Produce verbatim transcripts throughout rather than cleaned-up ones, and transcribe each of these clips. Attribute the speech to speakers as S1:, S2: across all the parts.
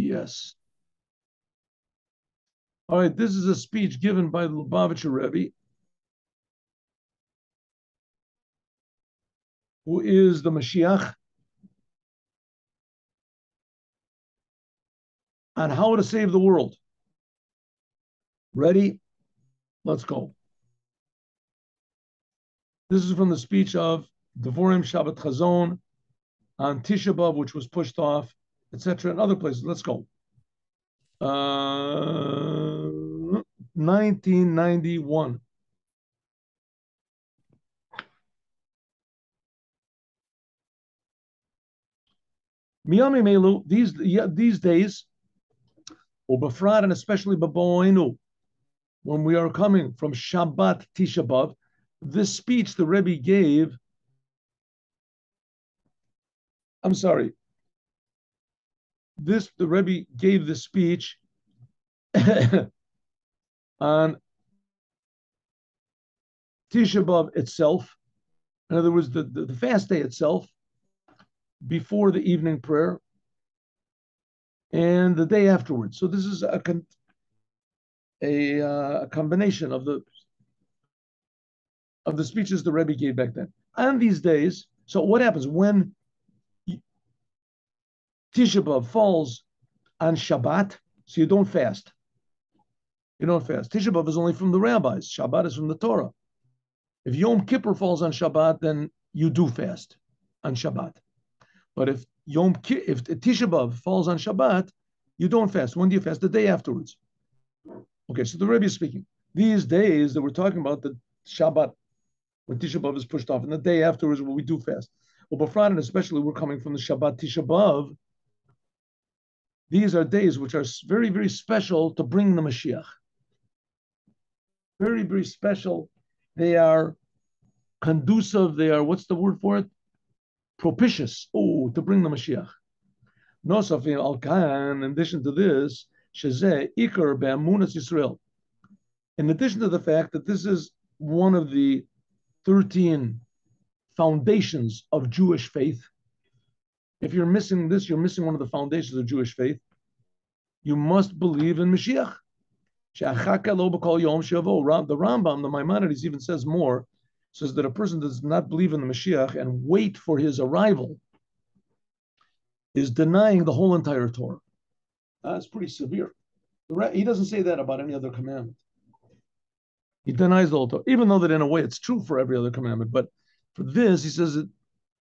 S1: Yes. All right, this is a speech given by the Lubavitcher Rebbe, who is the Mashiach, on how to save the world. Ready? Let's go. This is from the speech of Devorim Shabbat Chazon on Tisha B'Av, which was pushed off, et cetera, and other places. Let's go. Uh, nineteen ninety-one. Miyami Melu, these yeah, these days, Ubafrad, and especially Baboinu, when we are coming from Shabbat Tisha B'Av, this speech the Rebbe gave, I'm sorry, this the Rebbe gave the speech on Tisha B'Av itself. In other words, the, the, the fast day itself, before the evening prayer, and the day afterwards. So this is a a, uh, a combination of the of the speeches the Rebbe gave back then. On these days, so what happens when Tisha B'Av falls on Shabbat? So you don't fast. You don't fast. Tisha B'Av is only from the rabbis. Shabbat is from the Torah. If Yom Kippur falls on Shabbat, then you do fast on Shabbat. But if Yom Ki- if Tisha B'Av falls on Shabbat, you don't fast. When do you fast? The day afterwards. Okay, so the Rebbe is speaking. These days that we're talking about, the Shabbat, when Tisha B'Av is pushed off, and the day afterwards when we do fast. Well, but Friday, especially, we're coming from the Shabbat Tisha B'Av. These are days which are very, very special to bring the Mashiach. Very, very special. They are conducive. They are, what's the word for it? Propitious. Oh, to bring the Mashiach. Nosafim al-Kan, in addition to this, Shezeh Iker Be'amunas Yisrael. In addition to the fact that this is one of the thirteen foundations of Jewish faith. If you're missing this, you're missing one of the foundations of Jewish faith. You must believe in Mashiach. The Rambam, the Maimonides, even says more, says that a person does not believe in the Mashiach and wait for his arrival is denying the whole entire Torah. That's pretty severe. He doesn't say that about any other commandment. He denies the whole Torah, even though that in a way it's true for every other commandment. But for this, he says that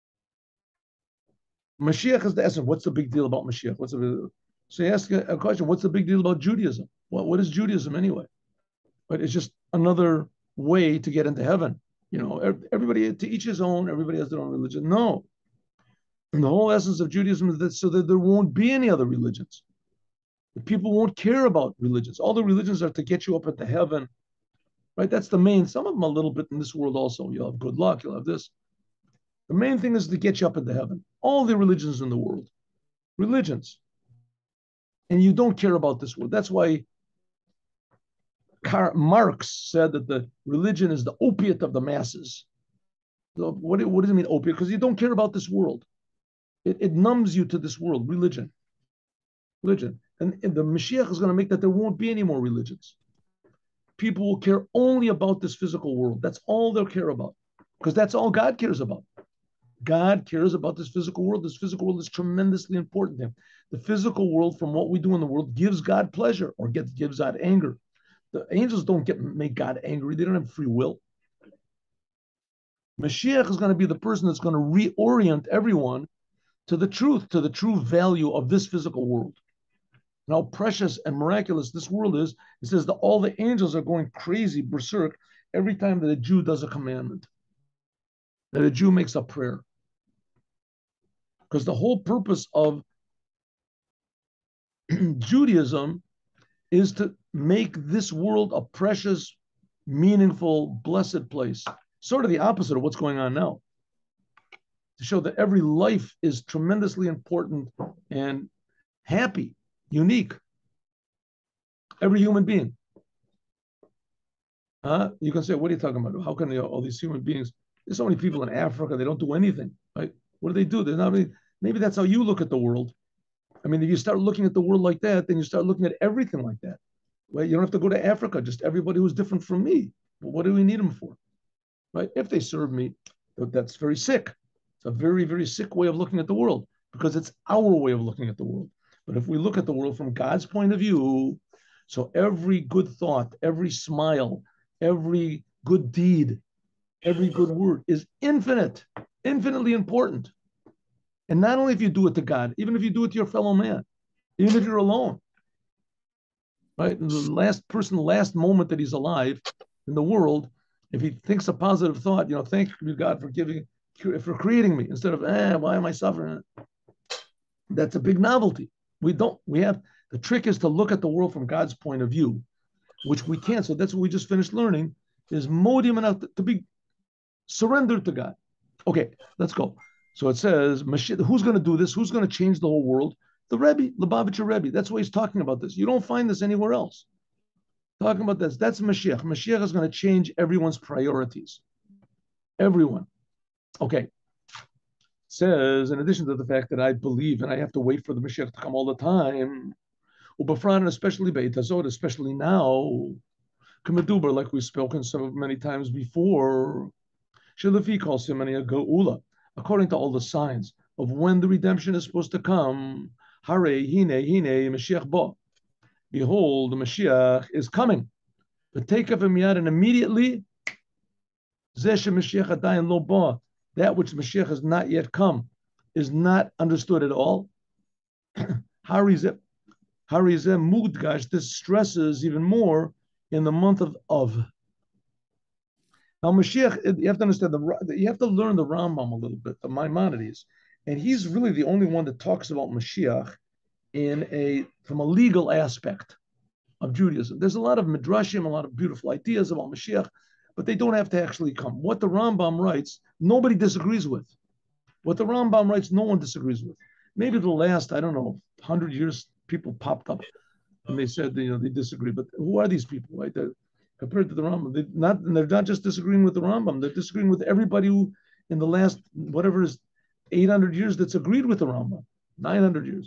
S1: Mashiach is the essence. What's the big deal about Mashiach? What's the So you ask a question, what's the big deal about Judaism? Well, what is Judaism anyway? But it's just another way to get into heaven. You know, everybody, to each his own, everybody has their own religion. No. And the whole essence of Judaism is that so that there won't be any other religions. The people won't care about religions. All the religions are to get you up into heaven, right? That's the main, some of them a little bit in this world also. You'll have good luck, you'll have this. The main thing is to get you up into heaven. All the religions in the world, religions. And you don't care about this world. That's why Karl Marx said that the religion is the opiate of the masses. So what, what does it mean, opiate? Because you don't care about this world. It, it numbs you to this world, religion. Religion. And, and the Mashiach is going to make that there won't be any more religions. People will care only about this physical world. That's all they'll care about. Because that's all God cares about. God cares about this physical world. This physical world is tremendously important to him. The physical world, from what we do in the world, gives God pleasure or gets, gives God anger. The angels don't get make God angry. They don't have free will. Mashiach is going to be the person that's going to reorient everyone to the truth, to the true value of this physical world. And how precious and miraculous this world is. It says that all the angels are going crazy, berserk, every time that a Jew does a commandment, that a Jew makes a prayer. Because the whole purpose of Judaism is to make this world a precious, meaningful, blessed place. Sort of the opposite of what's going on now. To show that every life is tremendously important and happy, unique. Every human being. Uh, you can say, what are you talking about? How can they, all these human beings, there's so many people in Africa, they don't do anything, right? What do they do? They're not really, maybe that's how you look at the world. I mean, if you start looking at the world like that, then you start looking at everything like that. Right? You don't have to go to Africa, just everybody who's different from me. Well, what do we need them for? Right? If they serve me, that's very sick. It's a very, very sick way of looking at the world because it's our way of looking at the world. But if we look at the world from God's point of view, so every good thought, every smile, every good deed, every good word is infinite, infinitely important. And not only if you do it to God, even if you do it to your fellow man, even if you're alone, right? The last person, the last moment that he's alive in the world, if he thinks a positive thought, you know, thank you, God, for giving, for creating me, instead of, eh, why am I suffering? That's a big novelty. We don't, we have, the trick is to look at the world from God's point of view, which we can't. So that's what we just finished learning, is modium enough to be surrendered to God. Okay, let's go. So it says, who's going to do this? Who's going to change the whole world? The Rebbe, Lubavitcher Rebbe. That's why he's talking about this. You don't find this anywhere else. Talking about this. That's Mashiach. Mashiach is going to change everyone's priorities. Everyone. Okay. Says, in addition to the fact that I believe and I have to wait for the Mashiach to come all the time, Ubafran, especially Beit Hazot, especially now, Kamadubar, like we've spoken so many times before, Shalafi calls him a Geula, according to all the signs of when the redemption is supposed to come. Hare, hine, hine, Mashiach bo. Behold, the Mashiach is coming. But take of him yad, and immediately, Zeshe Mashiach adayin lo bo. That which Mashiach has not yet come is not understood at all. Harizeh mudgash. This stresses even more in the month of Av. Now, Mashiach, you have to understand, the, you have to learn the Rambam a little bit, the Maimonides. And he's really the only one that talks about Mashiach in a, from a legal aspect of Judaism. There's a lot of midrashim, a lot of beautiful ideas about Mashiach, but they don't have to actually come. What the Rambam writes, nobody disagrees with. What the Rambam writes, no one disagrees with. Maybe the last, I don't know, one hundred years, people popped up and they said, you know, they disagree. But who are these people, right? They're, compared to the Rambam, they're not, they're not just disagreeing with the Rambam, they're disagreeing with everybody who, in the last, whatever is eight hundred years, that's agreed with the Rambam, nine hundred years.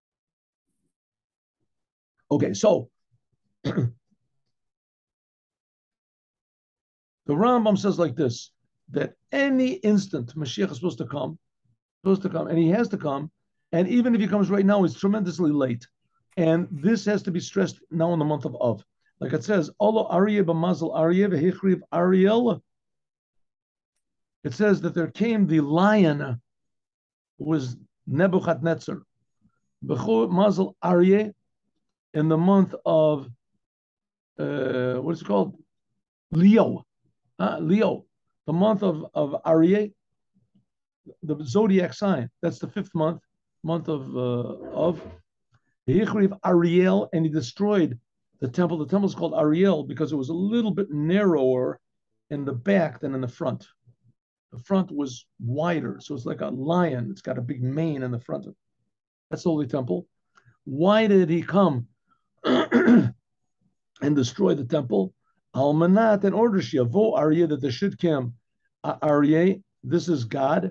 S1: Okay, so the Rambam says like this, that any instant Mashiach is supposed to come, supposed to come, and he has to come, and even if he comes right now, he's tremendously late. And this has to be stressed now in the month of Av. Like it says, Allah Aryeh b'mazel Aryeh v'hichriv Ariel. It says that there came the lion who was Nebuchadnezzar. B'chol mazel Aryeh, in the month of, uh, what is it called? Leo. Uh, Leo. The month of, of Aryeh, the zodiac sign. That's the fifth month, month of, uh, of Hichriv Ariel, and he destroyed the temple. The temple is called Ariel because it was a little bit narrower in the back than in the front. The front was wider, so it's like a lion. It's got a big mane in the front of it. That's the Holy Temple. Why did he come and destroy the temple? Almanat, in order Shiavo Aryeh, that there should come Aryeh. This is God.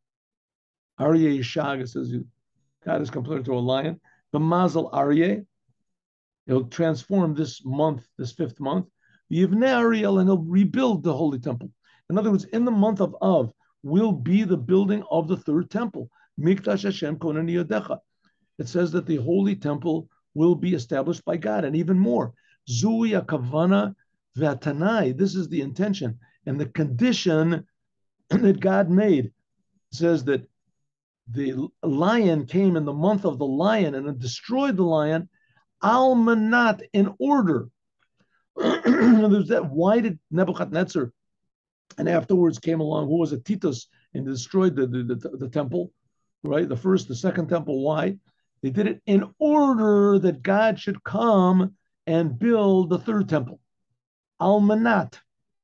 S1: Aryeh Yishag, it says God is compared to a lion. The Mazel Aryeh, he'll transform this month, this fifth month. Yivnei Ariel, and he'll rebuild the Holy Temple. In other words, in the month of Av will be the building of the third temple. Mikdash Hashem Konani Yodecha. It says that the Holy Temple will be established by God, and even more. Zui Kavana V'Tanai. This is the intention and the condition that God made. It says that the lion came in the month of the lion and it destroyed the lion, almanat, in order. There's that. Why did Nebuchadnezzar and afterwards came along, who was a Titus, and destroyed the, the, the, the temple, right? The first, the second temple. Why? They did it in order that God should come and build the third temple. Almanat.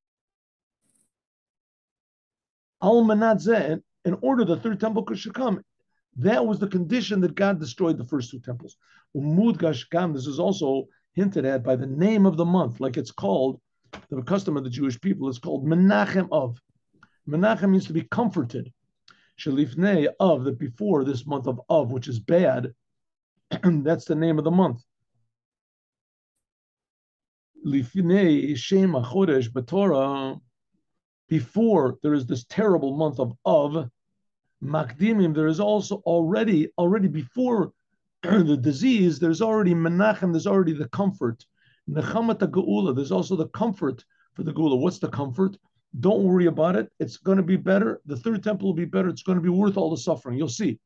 S1: Almanat zeh, in order the third temple should come. That was the condition that God destroyed the first two temples. Umudgash Gam, this is also hinted at by the name of the month, like it's called, the custom of the Jewish people is called Menachem Av. Menachem means to be comforted. Shalifnei Av, that before this month of Av, which is bad, That's the name of the month. Lifnei Shema Chodesh B'Torah, before there is this terrible month of Av, Makdimim, there is also already, already before the disease, there's already Menachem, there's already the comfort. Nechamat Geula, there's also the comfort for the Geula. What's the comfort? Don't worry about it. It's going to be better. The third temple will be better. It's going to be worth all the suffering. You'll see.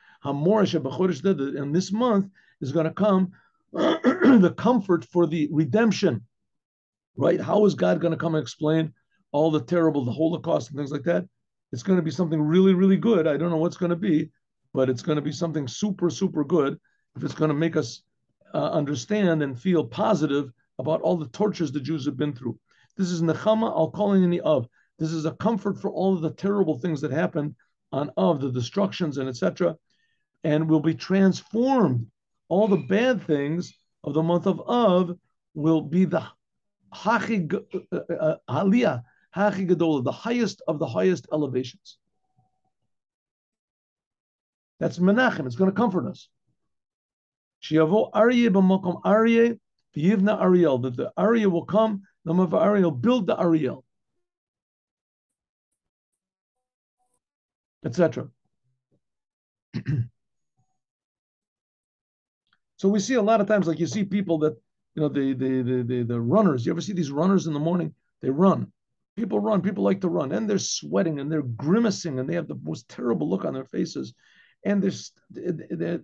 S1: And this month is going to come the comfort for the redemption, right? How is God going to come and explain all the terrible, the Holocaust and things like that? It's going to be something really, really good. I don't know what's going to be, but it's going to be something super, super good if it's going to make us uh, understand and feel positive about all the tortures the Jews have been through. This is Nechama al calling in the Av. This is a comfort for all of the terrible things that happened on Av, the destructions and et cetera, and will be transformed. All the bad things of the month of Av will be the Hachi Aliyah, Hachi Gedola, the highest of the highest elevations. That's Menachem. It's going to comfort us. Shiavo Aryeh b'makom Aryeh v'yivna Ariel. That the Aryeh will come, the Namav Ariel build the Ariel, et cetera. So we see a lot of times, like you see people that, you know, the the the the, the runners. You ever see these runners in the morning? They run. People run. People like to run, and they're sweating and they're grimacing, and they have the most terrible look on their faces, and they're they're,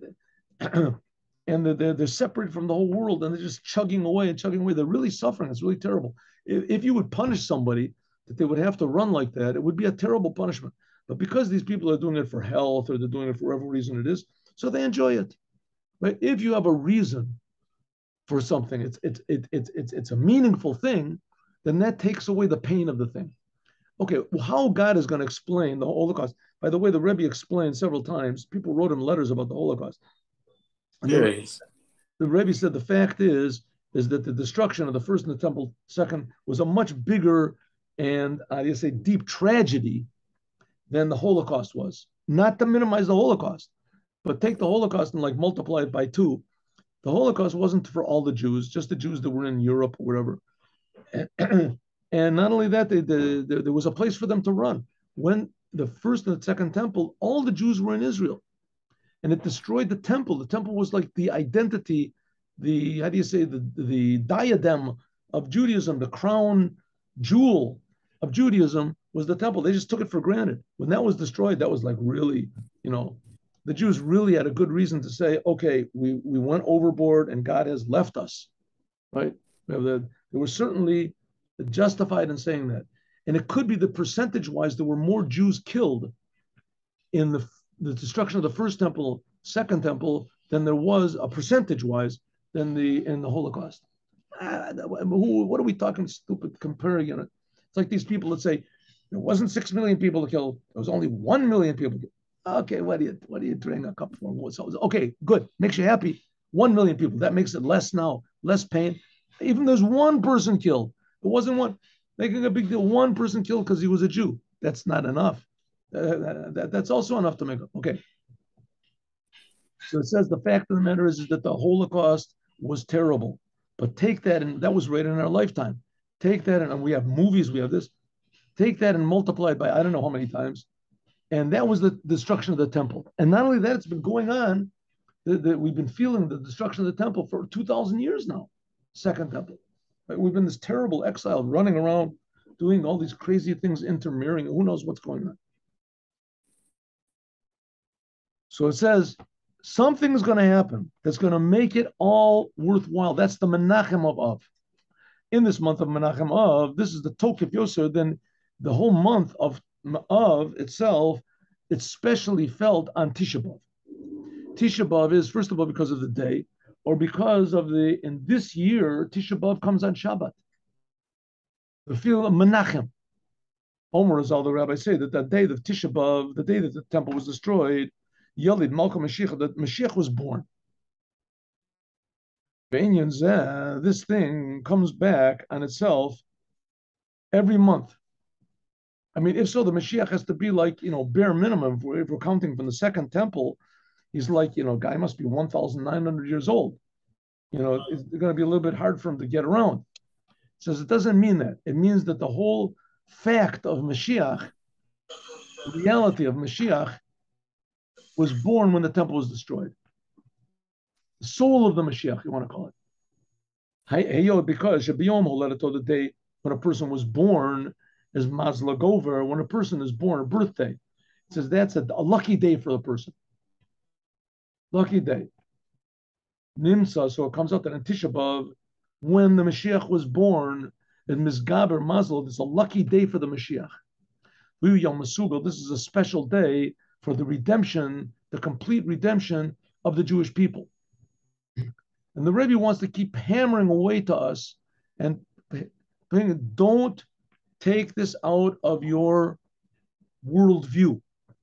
S1: and they're, they're, they're separated from the whole world, and they're just chugging away and chugging away. They're really suffering. It's really terrible. If, if you would punish somebody that they would have to run like that, it would be a terrible punishment. But because these people are doing it for health, or they're doing it for whatever reason it is, so they enjoy it. Right? If you have a reason for something, it's it's it, it's it's it's a meaningful thing, then that takes away the pain of the thing. Okay, well, how God is going to explain the Holocaust? By the way, the Rebbe explained several times. People wrote him letters about the Holocaust. And the,
S2: Yes.
S1: the Rebbe said the fact is is that the destruction of the first and the temple second was a much bigger and I uh, say deep tragedy than the Holocaust was. Not to minimize the Holocaust, but take the Holocaust and like multiply it by two. The Holocaust wasn't for all the Jews, just the Jews that were in Europe or whatever. And, and not only that, they, they, they, there was a place for them to run. When the first and the second temple, all the Jews were in Israel. And it destroyed the temple. The temple was like the identity, the, how do you say, the, the diadem of Judaism, the crown jewel of Judaism was the temple. They just took it for granted. When that was destroyed, that was like really, you know, the Jews really had a good reason to say, okay, we, we went overboard and God has left us, right? They were certainly justified in saying that. And it could be that percentage-wise, there were more Jews killed in the, the destruction of the first temple, second temple, than there was a percentage-wise than the in the Holocaust. Ah, who, what are we talking stupid comparing? You know, it's like these people that say there wasn't six million people killed, there was only one million people killed. Okay, what do you what do you drink a cup for? Okay, good, makes you happy. One million people, that makes it less now, less pain. Even there's one person killed. It wasn't one making a big deal. One person killed because he was a Jew. That's not enough. Uh, that, that's also enough to make it. Okay. So it says the fact of the matter is, is that the Holocaust was terrible. But take that, and that was right in our lifetime. Take that, and we have movies, we have this. Take that and multiply it by I don't know how many times. And that was the destruction of the temple. And not only that, it's been going on, that, that we've been feeling the destruction of the temple for two thousand years now. Second temple. Right? We've been this terrible exile, running around, doing all these crazy things, intermarrying. Who knows what's going on? So it says, something's going to happen that's going to make it all worthwhile. That's the Menachem of Av. In this month of Menachem Av, this is the Tokef Yosef, then the whole month of Av itself, it's specially felt on Tisha B'Av. Tisha B'Av is, first of all, because of the day, or because of the, in this year, Tisha B'Av comes on Shabbat. The feel of Menachem. Omer, as all the rabbis say, that that day of Tisha B'Av, the day that the temple was destroyed, Yalid Malka Mashiach, that Mashiach was born. This thing comes back on itself every month. I mean, if so, the Mashiach has to be like, you know, bare minimum. If we're, if we're counting from the second temple, he's like, you know, guy must be one thousand nine hundred years old. You know, it's going to be a little bit hard for him to get around. It says it doesn't mean that. It means that the whole fact of Mashiach, the reality of Mashiach, was born when the temple was destroyed. The soul of the Mashiach, you want to call it. Because the day when a person was born is Mazla Gover. When a person is born, a birthday, it says that's a, a lucky day for the person. Lucky day. Nimsa, so it comes out that in Tisha B'Av, when the Mashiach was born, in Mizgaber Mazal, it's a lucky day for the Mashiach. This is a special day for the redemption, the complete redemption of the Jewish people. And the Rebbe wants to keep hammering away to us and don't take this out of your worldview.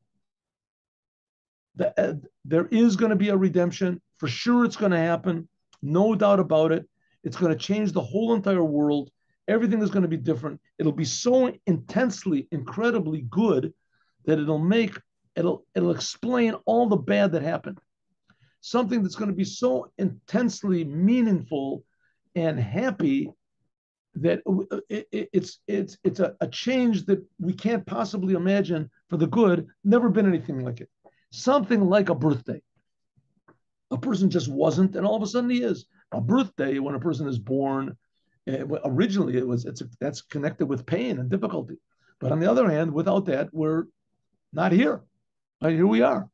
S1: The, uh, there is going to be a redemption. For sure it's going to happen. No doubt about it. It's going to change the whole entire world. Everything is going to be different. It'll be so intensely, incredibly good that it'll make, it'll, it'll explain all the bad that happened. Something that's going to be so intensely meaningful and happy that it, it, it's it's it's a, a change that we can't possibly imagine for the good. Never been anything like it. Something like a birthday. A person just wasn't, and all of a sudden he is. A birthday, when a person is born, uh, originally it was it's a, that's connected with pain and difficulty. But on the other hand, without that, we're not here. Right, here we are.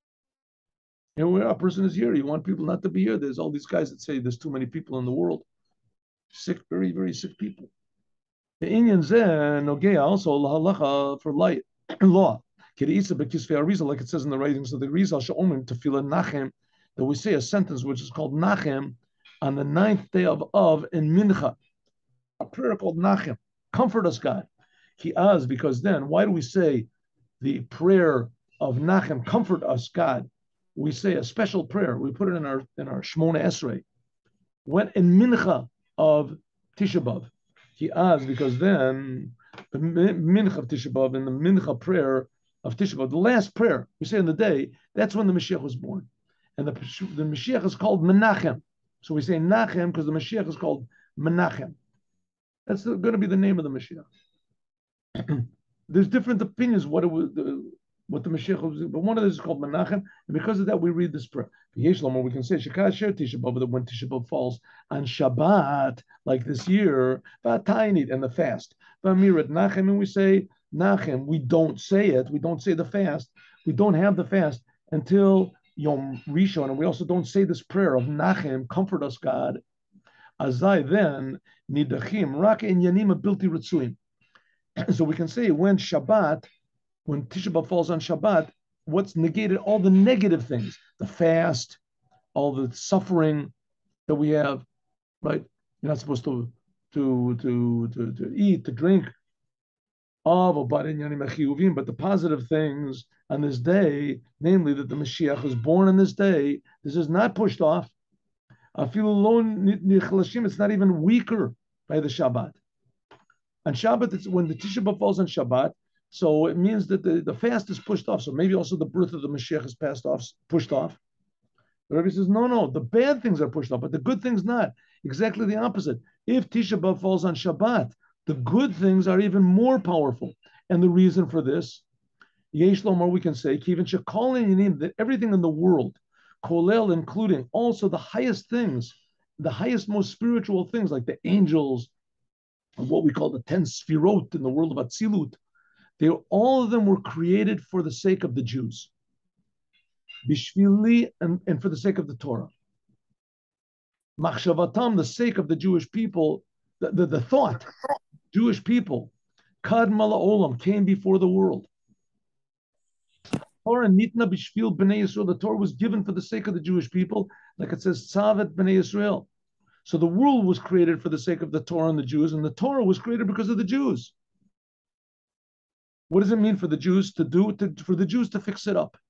S1: Here we are. A person is here. You want people not to be here. There's all these guys that say there's too many people in the world. Sick, very, very sick people. The Indian Zen Nogea also halacha for light law. Like it says in the writings of the Rizal Sha'omim to feel a nachem, that we say a sentence which is called nachem on the ninth day of Av in Mincha. A prayer called nachem. Comfort us, God. He as because then, why do we say the prayer of nachem, comfort us, God? We say a special prayer. We put it in our in our Shmona Esrei. When in Mincha of Tisha B'Av, he asked because then the Mincha of Tisha B'Av and the Mincha prayer of Tisha B'Av, the last prayer we say in the day, that's when the Mashiach was born, and the the Mashiach is called Menachem. So we say Nachem because the Mashiach is called Menachem. That's going to be the name of the Mashiach. There's different opinions what it was. The, what the Mashiach was, but one of these is called Menachem, and because of that, we read this prayer. Yeshlom, we can say Shekah Sher Tisha B'Av, that when Tisha B'Av falls on Shabbat, like this year, V'atainit, and the fast. V'amirat Nachem, and we say Nachem. We don't say it. We don't say the fast. We don't have the fast until Yom Rishon, and we also don't say this prayer of Nachem, comfort us, God. Azai then nidachim rak in yanim abilti ritzuim. So we can say when Shabbat. When Tisha B'Av falls on Shabbat, what's negated? All the negative things, the fast, all the suffering that we have, right? You're not supposed to to to to, to eat, to drink. But the positive things on this day, namely that the Mashiach was born on this day, this is not pushed off. It's not even weaker by the Shabbat. On Shabbat, it's when the Tisha B'Av falls on Shabbat. So it means that the, the fast is pushed off. So maybe also the birth of the Mashiach is passed off, pushed off. The Rebbe says, no, no, the bad things are pushed off, but the good things not. Exactly the opposite. If Tisha B'Av falls on Shabbat, the good things are even more powerful. And the reason for this, Yesh Lomar, we can say, Kivin Shekolin Yanim, that everything in the world, Kolel, including also the highest things, the highest, most spiritual things, like the angels, what we call the ten Sfirot in the world of Atzilut, they all of them were created for the sake of the Jews, bishvili, and, and for the sake of the Torah. Machshavatam, the sake of the Jewish people, the, the, the thought, Jewish people, Kadmala Olam, came before the world. Torah nitna bishvil b'nei Yisrael. The Torah was given for the sake of the Jewish people, like it says, Tzavet b'nei Yisrael. So the world was created for the sake of the Torah and the Jews, and the Torah was created because of the Jews. What does it mean for the Jews to do, to, for the Jews to fix it up?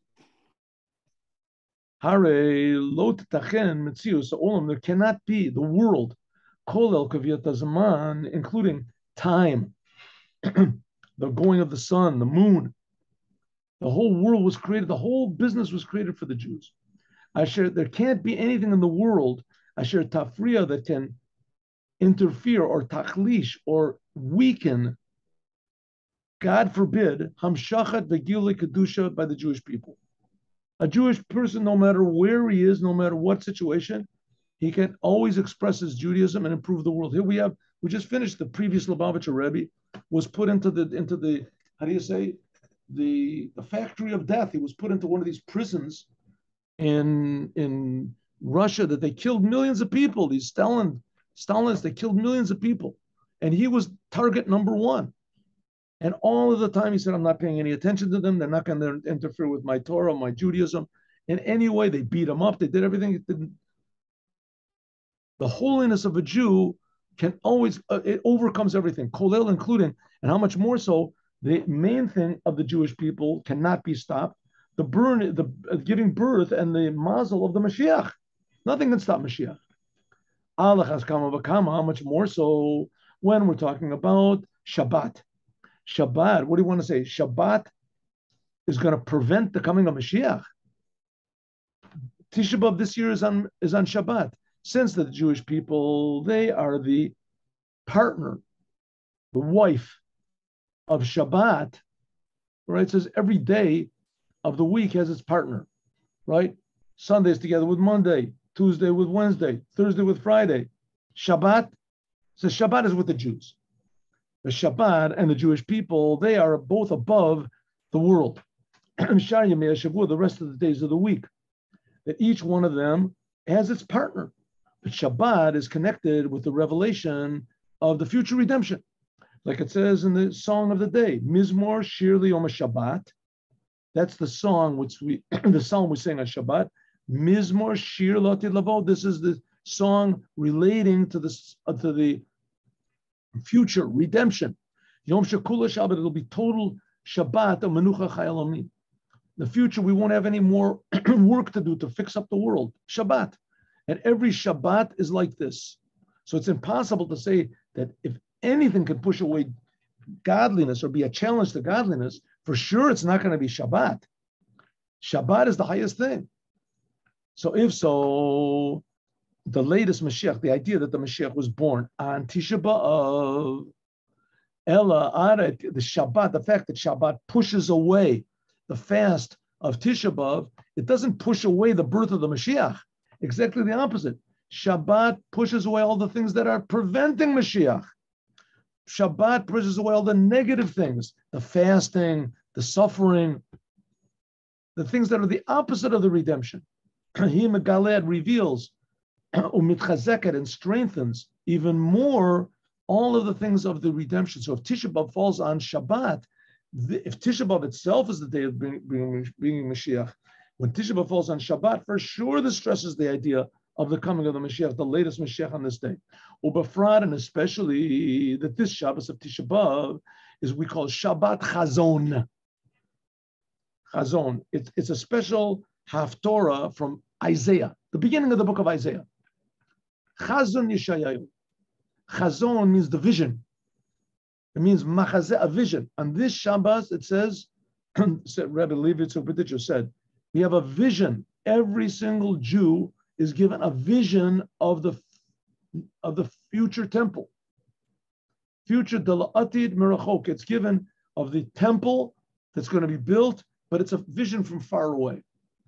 S1: Hare lo titachen metzius olam. There cannot be the world, kolel kaviyat zaman, including time, the going of the sun, the moon, The whole world was created, the whole business was created for the Jews. Asher, there can't be anything in the world, Asher Tafriya, that can interfere or tachlish or weaken, God forbid, Hamshachat Vegilui Kedusha by the Jewish people. A Jewish person, no matter where he is, no matter what situation, he can always express his Judaism and improve the world. Here we have, we just finished the previous Lubavitcher Rebbe was put into the, into the, how do you say, the, the factory of death. He was put into one of these prisons in, in Russia that they killed millions of people. These Stalin, Stalinists, they killed millions of people. And he was target number one. And all of the time he said, I'm not paying any attention to them. They're not going to interfere with my Torah, my Judaism. In any way, they beat him up. They did everything. It didn't. The holiness of a Jew can always, uh, it overcomes everything, Kolel including, and how much more so, the main thing of the Jewish people cannot be stopped. The burn, the uh, giving birth and the mazel of the Mashiach. Nothing can stop Mashiach. Allah has kama v'kama, how much more so when we're talking about Shabbat. Shabbat, what do you want to say? Shabbat is going to prevent the coming of Mashiach. Tisha B'Av this year is on, is on Shabbat. Since the Jewish people, they are the partner, the wife of Shabbat, right? It says every day of the week has its partner, right? Sunday's together with Monday, Tuesday with Wednesday, Thursday with Friday. Shabbat, says Shabbat is with the Jews. The Shabbat and the Jewish people, they are both above the world. The rest of the days of the week, that each one of them has its partner. But Shabbat is connected with the revelation of the future redemption. Like it says in the song of the day, Mizmor Shir Liyom Shabbat. That's the song which we, the psalm we sing on Shabbat. Mizmor Shir Lotid Lavo. This is the song relating to the, uh, to the future redemption. Yom Shekula Shabbat, it'll be total Shabbat of Menucha Chayalami. The future, we won't have any more work to do to fix up the world. Shabbat. And every Shabbat is like this. So it's impossible to say that if anything can push away godliness or be a challenge to godliness, for sure it's not going to be Shabbat. Shabbat is the highest thing. So if so, the latest Mashiach, the idea that the Mashiach was born on Tisha B'Av, Ella, the Shabbat, the fact that Shabbat pushes away the fast of Tisha B'Av, it doesn't push away the birth of the Mashiach. Exactly the opposite. Shabbat pushes away all the things that are preventing Mashiach. Shabbat pushes away all the negative things, the fasting, the suffering, the things that are the opposite of the redemption. He Megaled reveals, umitchazeket, and strengthens even more all of the things of the redemption. So if Tisha B'Av falls on Shabbat, the, if Tisha B'Av itself is the day of bringing, bringing, bringing Mashiach, when Tisha B'Av falls on Shabbat, for sure this stresses the idea of the coming of the Mashiach, the latest Mashiach on this day. Ubafrad, and especially that this Shabbos of Tisha B'Av is we call Shabbat Chazon. Chazon. It's, it's a special Haftorah from Isaiah, the beginning of the book of Isaiah. Chazon Yeshayahu. Chazon means the vision. It means machazeh, a vision. On this Shabbos, it says, said Rabbi Levitz of Berditcher said, we have a vision. Every single Jew is given a vision of the of the future temple. Future dela'atid merachok. It's given of the temple that's going to be built, but it's a vision from far away.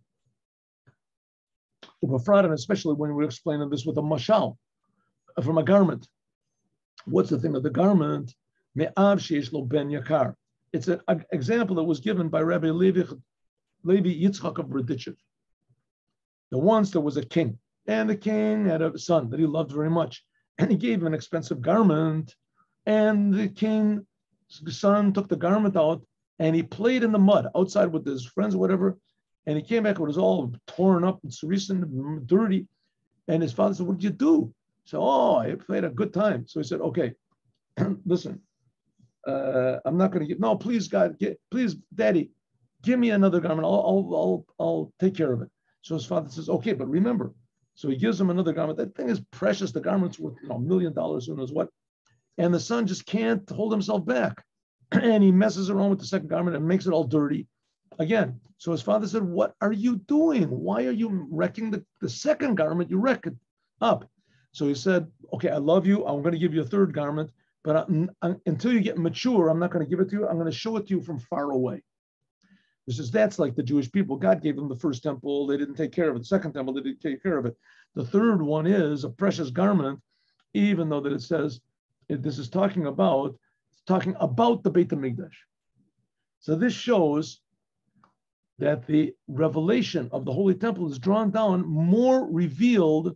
S1: And especially when we're explaining this with a mashal, from a garment. What's the thing of the garment? Me'av sheish lo ben yakar. It's an example that was given by Rabbi Levi, Levi Yitzchak of Berditchev. That once there was a king, and the king had a son that he loved very much, and he gave him an expensive garment, and the king's son took the garment out, and he played in the mud outside with his friends or whatever, and he came back, it was all torn up and recent, dirty, and his father said, what did you do? So, oh, I played a good time. So he said, okay, listen, uh, I'm not going to give, no, please, God, get, please, Daddy, give me another garment. I'll, I'll, I'll, I'll take care of it. So his father says, okay, but remember. So he gives him another garment. That thing is precious. The garment's worth, you know, a million dollars, who knows what. And the son just can't hold himself back. And he messes around with the second garment and makes it all dirty. Again, so his father said, what are you doing? Why are you wrecking the, the second garment? You wreck it up. So he said, okay, I love you. I'm going to give you a third garment, but I, I, until you get mature, I'm not going to give it to you. I'm going to show it to you from far away. This is, that's like the Jewish people. God gave them the first temple. They didn't take care of it. The second temple, they didn't take care of it. The third one is a precious garment, even though that it says, it, this is talking about, talking about the Beit HaMikdash. So this shows that the revelation of the Holy Temple is drawn down, more revealed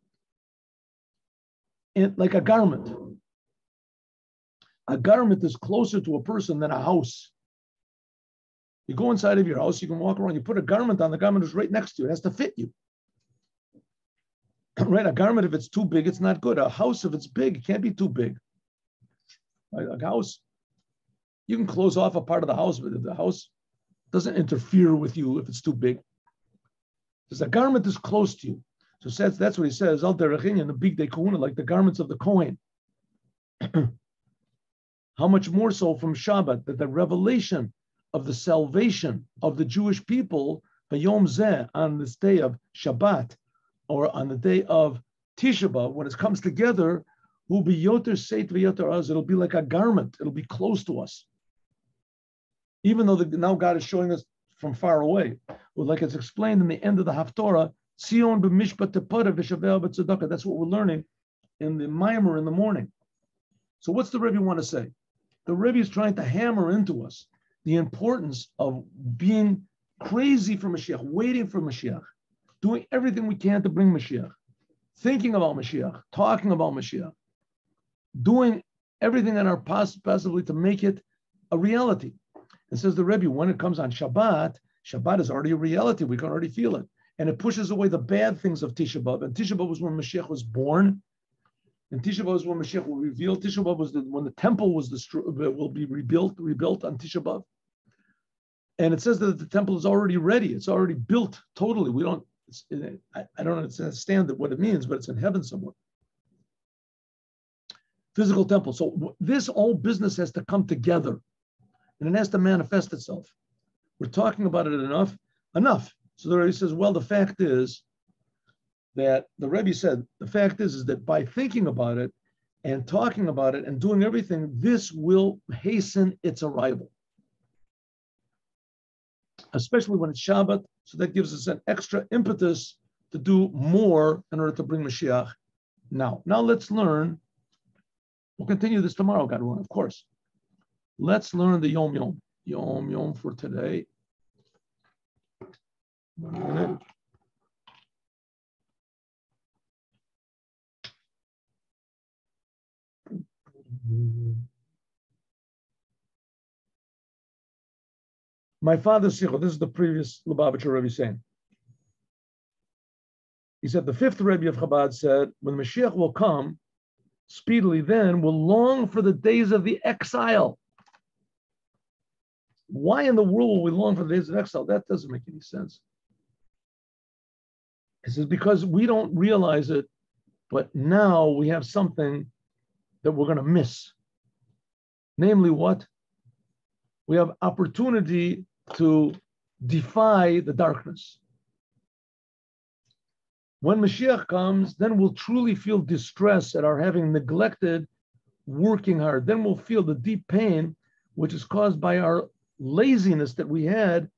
S1: in, like a garment. A garment is closer to a person than a house. You go inside of your house, you can walk around, you put a garment on, the garment is right next to you. It has to fit you. Right? A garment, if it's too big, it's not good. A house, if it's big, it can't be too big. Right? A house, you can close off a part of the house, but if the house doesn't interfere with you if it's too big. Because a garment is close to you. So that's, that's what he says, Al Derech the big day kahuna, like the garments of the Kohen. How much more so from Shabbat, that the revelation of the salvation of the Jewish people, Yom Zeh, on this day of Shabbat, or on the day of Tisha B'Av, when it comes together, will be yoter seit v'yoter az. It'll be like a garment. It'll be close to us. Even though the, now God is showing us from far away. Well, like it's explained in the end of the Haftorah, Sion b'mishpat tepara v'shaveh b'tzedakah. That's what we're learning in the Maimer in the morning. So what's the Rebbe want to say? The Rebbe is trying to hammer into us the importance of being crazy for Mashiach, waiting for Mashiach, doing everything we can to bring Mashiach, thinking about Mashiach, talking about Mashiach, doing everything in our poss- possibly to make it a reality. And says the Rebbe, when it comes on Shabbat, Shabbat is already a reality. We can already feel it. And it pushes away the bad things of Tisha B'Av. And Tisha B'Av was when Mashiach was born. And Tisha B'Av was when Mashiach will reveal. Tisha B'Av was the, when the temple was destroyed, will be rebuilt, rebuilt on Tisha B'Av. And it says that the temple is already ready. It's already built totally. We don't, it's, I, I don't understand what it means, but it's in heaven somewhere. Physical temple. So this whole business has to come together. And it has to manifest itself. We're talking about it enough, enough. So the Rebbe says, well, the fact is that the Rebbe said, the fact is, is that by thinking about it and talking about it and doing everything, this will hasten its arrival. Especially when it's Shabbat, so that gives us an extra impetus to do more in order to bring Mashiach now. Now let's learn, we'll continue this tomorrow, God willing, of course. Let's learn the Yom Yom. Yom Yom for today. One minute. My father's Sikha, this is the previous Lubavitcher Rebbe saying. He said, the fifth Rebbe of Chabad said, when Mashiach will come, speedily then, will long for the days of the exile. Why in the world will we long for the days of exile? That doesn't make any sense. He says, because we don't realize it, but now we have something that we're going to miss. Namely what? We have opportunity to defy the darkness. When Mashiach comes, then we'll truly feel distress at our having neglected working hard. Then we'll feel the deep pain, which is caused by our laziness that we had,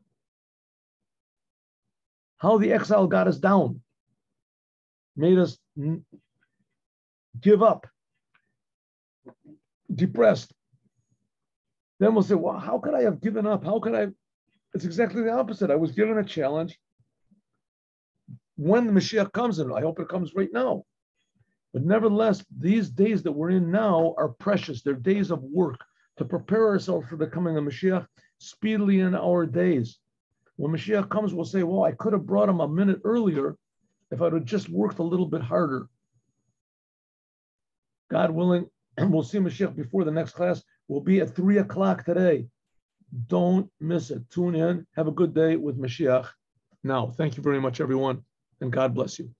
S1: how the exile got us down, made us give up, depressed. Then we'll say, well, how could I have given up? How could I? It's exactly the opposite. I was given a challenge. When the Mashiach comes, and I hope it comes right now. But nevertheless, these days that we're in now are precious. They're days of work to prepare ourselves for the coming of Mashiach speedily in our days. When Mashiach comes, we'll say, well, I could have brought him a minute earlier if I'd have just worked a little bit harder. God willing, we'll see Mashiach before the next class. We'll be at three o'clock today. Don't miss it. Tune in. Have a good day with Mashiach. Now, thank you very much, everyone, and God bless you.